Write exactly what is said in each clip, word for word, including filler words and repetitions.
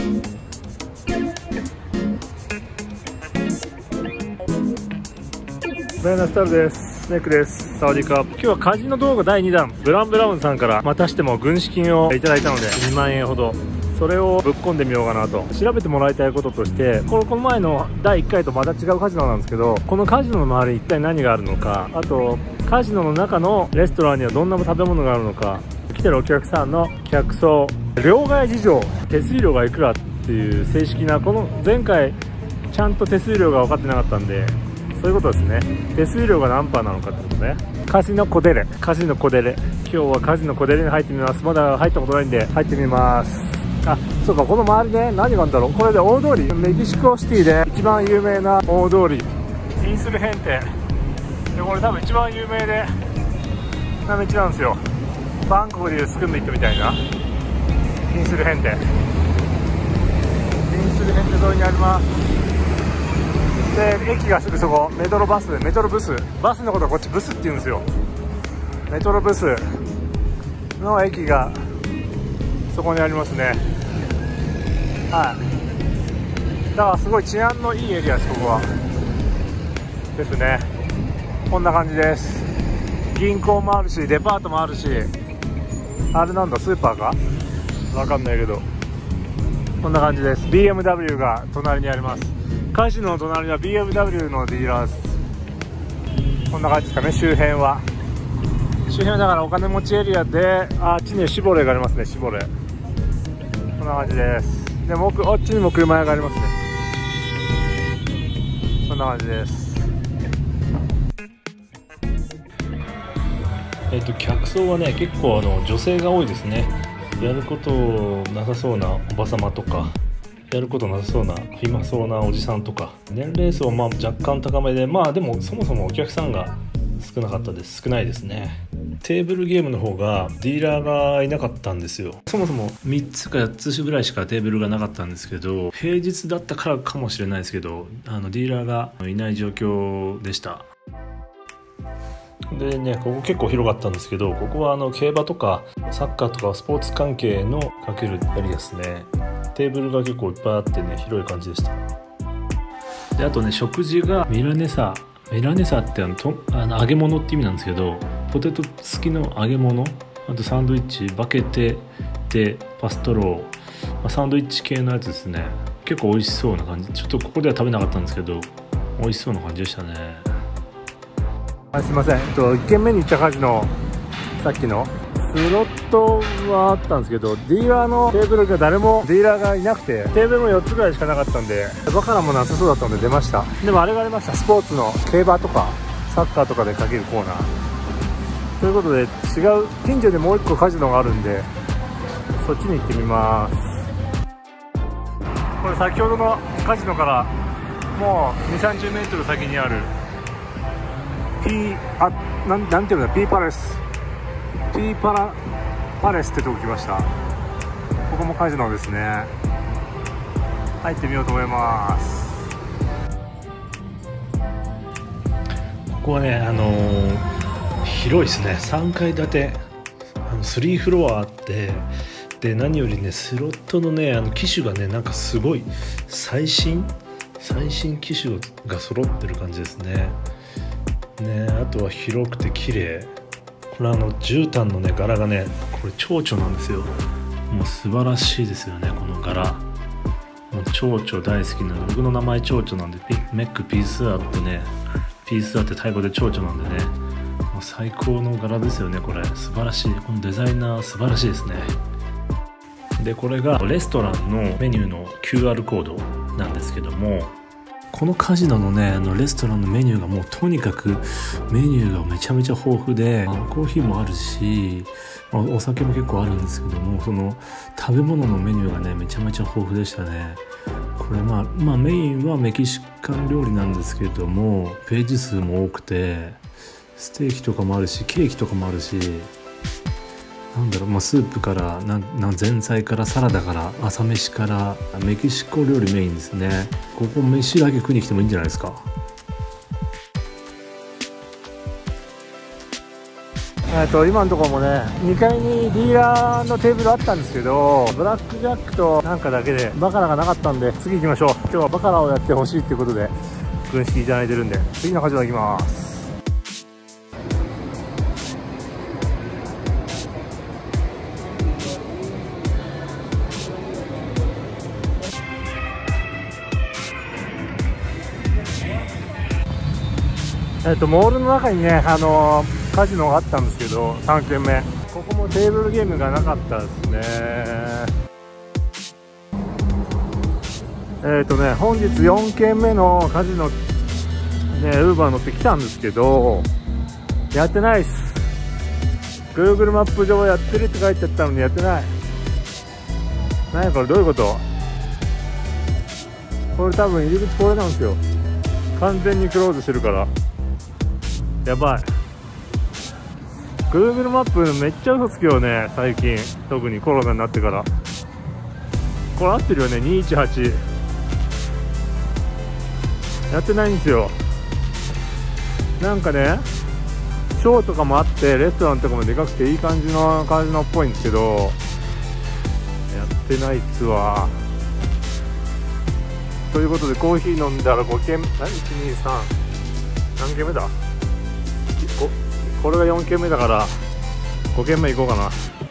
ベーナスタルです。ネックです。サワディーカー。今日はカジノ動画だいにだん、ブラウンブラウンさんからまたしても軍資金をいただいたのでにまんえんほど、それをぶっ込んでみようかなと。調べてもらいたいこととして、このこの前のだいいっかいとまた違うカジノなんですけど、このカジノの周りに一体何があるのか、あとカジノの中のレストランにはどんな食べ物があるのか、来てるお客さんの客層、両替事情、手数料がいくらっていう正式な、この前回ちゃんと手数料が分かってなかったんで、そういうことですね。手数料が何パーなのかってことね。カジノコデレ、カジノコデレ。今日はカジノコデレに入ってみます。まだ入ったことないんで入ってみます。あ、そうか、この周りね、何があるんだろう。これで大通り、メキシコシティで一番有名な大通り、インスルヘンテで、これ多分一番有名でな道なんですよ。バンコクでいうスクンビットみたいなインスルヘンテ、インスルヘンテ沿いにあります。で、駅がすぐそこ、メトロバス、メトロブス、バスのことはこっちブスって言うんですよ。メトロブスの駅がそこにありますね。はい。だからすごい治安のいいエリアです、ここは。ですね。こんな感じです。銀行もあるし、デパートもあるし、あれなんだ、スーパーかわかんないけど、こんな感じです。 ビーエムダブリュー が隣にあります。カジノの隣は ビーエムダブリュー のディーラーです。こんな感じですかね、周辺は。周辺はだからお金持ちエリアで、あっちにシボレがありますね、シボレ。こんな感じです。でも奥、あっちにも車屋がありますね。こんな感じです。えっと客層はね、結構あの女性が多いですね。やることなさそうなおばさまとか、やることなさそうな暇そうなおじさんとか、年齢層はまあ若干高めで、まあでもそもそもお客さんが少なかったです。少ないですね。テーブルゲームの方がディーラーがいなかったんですよ。そもそもみっつかよっつぐらいしかテーブルがなかったんですけど、平日だったからかもしれないですけど、あのディーラーがいない状況でした。でね、ここ結構広かったんですけど、ここはあの競馬とかサッカーとかスポーツ関係のかけるエリアですね。テーブルが結構いっぱいあってね、広い感じでした。で、あとね、食事がミラネサ、ミラネサってあのとあの揚げ物って意味なんですけど、ポテト付きの揚げ物、あとサンドイッチ、バケテでパストロー、まあ、サンドイッチ系のやつですね。結構美味しそうな感じ。ちょっとここでは食べなかったんですけど、美味しそうな感じでしたね。あ、すいません、えっといっけんめに行ったカジノ、さっきのスロットはあったんですけど、ディーラーのテーブルが誰もディーラーがいなくて、テーブルもよっつぐらいしかなかったんで、バカなもなさそうだったので出ました。でもあれがありました。スポーツの競馬とかサッカーとかでかけるコーナーということで、違う近所でもういっこカジノがあるんで、そっちに行ってみます。これ先ほどのカジノからもうにじゅうさんじゅうメートル先にある P、 あ、なん、なんていうのだ、P パレス、P パラパレスってとこ来ました。ここもカジノですね。入ってみようと思います。ここはね、あのー、広いですね。さんかい建て、あのスリーフロアあって、で何よりね、スロットのね、あの機種がね、なんかすごい最新最新機種が揃ってる感じですね。ね、あとは広くて綺麗。これあの絨毯のね、柄がね、これ蝶々なんですよ。もう素晴らしいですよね、この柄。もう蝶々大好きなの。僕の名前蝶々なんで、メックピースアップね、ピースアってタイ語で蝶々なんでね、もう最高の柄ですよね。これ素晴らしい。このデザイナー素晴らしいですね。で、これがレストランのメニューの キューアール コードなんですけども、このカジノのね、あのレストランのメニューがもうとにかくメニューがめちゃめちゃ豊富で、コーヒーもあるし、お酒も結構あるんですけども、その食べ物のメニューがね、めちゃめちゃ豊富でしたね。これまあ、まあメインはメキシカン料理なんですけども、ページ数も多くて、ステーキとかもあるし、ケーキとかもあるし、なんだろう、まあ、スープからなな前菜からサラダから朝飯からメキシコ料理メインですね。ここ飯だけ食いに来てもいいんじゃないですか。 えっと今のところもねにかいにディーラーのテーブルあったんですけど、ブラックジャックとなんかだけでバカラがなかったんで、次行きましょう。今日はバカラをやってほしいってことで軍資いただいてるんで、次のカジノ行きます。えっとモールの中にね、あのー、カジノがあったんですけど、さんけんめ、ここもテーブルゲームがなかったですね。えっとね本日よんけんめのカジノね、ウーバー乗ってきたんですけど、やってないっす。 Google マップ上やってるって書いてあったのにやってない。何やこれ、どういうこと？これ多分入り口これなんですよ。完全にクローズしてるからやばい。 Google マップめっちゃ嘘つくよね最近、特にコロナになってから。これ合ってるよね、にいちはち。やってないんですよ。なんかねショーとかもあってレストランとかもでかくていい感じのカジノっぽいんですけど、やってないっすわ。ということでコーヒー飲んだらごけん、何 いちにさん 何軒目だ、ここれがよんけんめだからごけんめ行こうかな。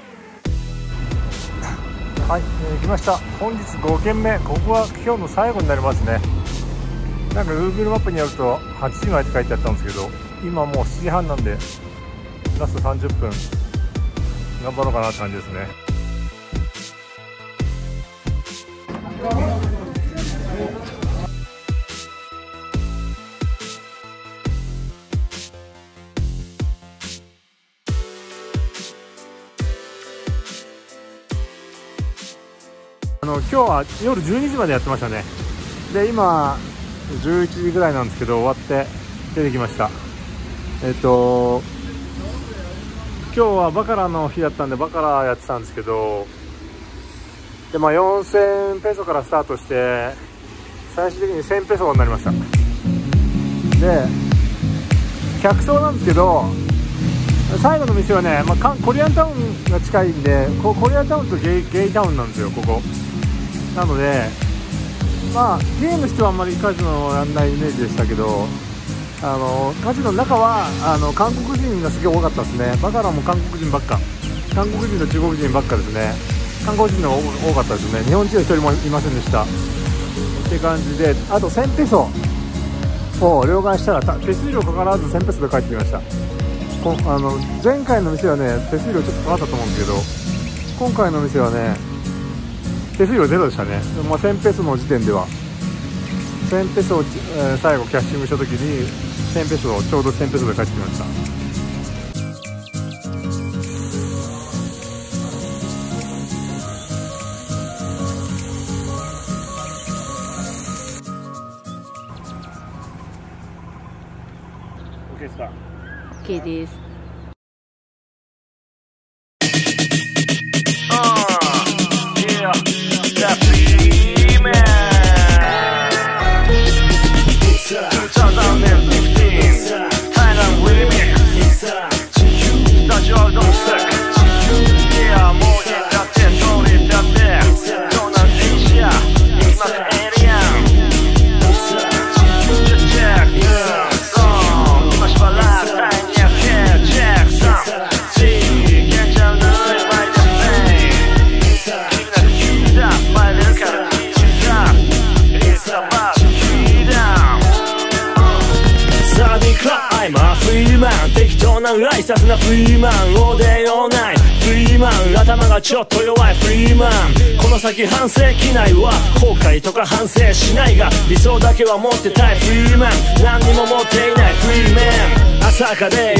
はい、えー、来ました。本日ごけんめ、ここは今日の最後になりますね。なんか Google マップによるとはちじまでって書いてあったんですけど、今もうしちじはんなんでラストさんじゅっぷん頑張ろうかなって感じですね。あの今日は夜じゅうにじまでやってましたね。で今じゅういちじぐらいなんですけど、終わって出てきました。えっと今日はバカラの日だったんでバカラやってたんですけど、でまあよんせんペソからスタートして最終的にせんペソになりました。で客層なんですけど、最後の店はね、まあ、コリアンタウンが近いんで、コリアンタウンとゲイ、ゲイタウンなんですよここ。なのでまあゲームしてはあんまりカジノをやんないイメージでしたけど、あのカジノの中はあの韓国人がすげえ多かったですね。バカラも韓国人ばっか、韓国人と中国人ばっかですね。韓国人の多かったですね。日本人は一人もいませんでしたって感じで、あとせんペソを両替したら手数料かからずせんペソで帰ってきました。こあの前回の店はね手数料ちょっとかかったと思うんですけど、今回の店はね手数料ゼロでしたね。まあ、せんペソの時点ではせんペソを、えー、最後キャッシングした時にせんペソをちょうどせんペソで返ってきました。OK ですか？ OK です。 適当なライサスなフリーマン、ローデ用ないフリーマン、頭がちょっと弱いフリーマン。この先半世紀内は後悔とか反省しないが、理想だけは持ってたいフリーマン、何にも持っていないフリーマン。朝霞で